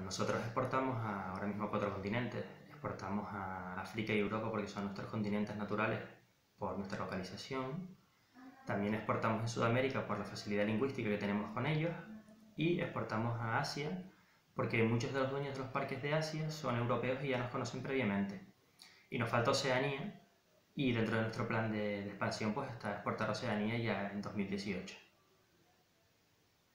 nosotros exportamos ahora mismo a 4 continentes. Exportamos a África y Europa porque son nuestros continentes naturales por nuestra localización. También exportamos en Sudamérica por la facilidad lingüística que tenemos con ellos. Y exportamos a Asia porque muchos de los dueños de los parques de Asia son europeos y ya nos conocen previamente. Y nos falta Oceanía, y dentro de nuestro plan de expansión pues está exportar a Oceanía ya en 2018.